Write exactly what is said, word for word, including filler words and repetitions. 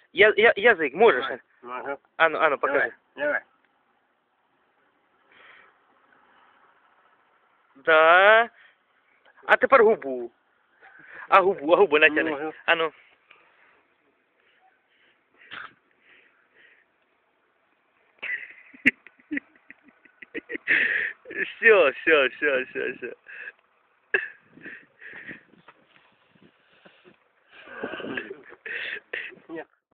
Я, я, язик можеш? Можу. Ану, ану, покажи. Давай. Да. А тепер губу. А губу, а губу натягни. Можу. Ану. Все, все, все, все, все. Нет.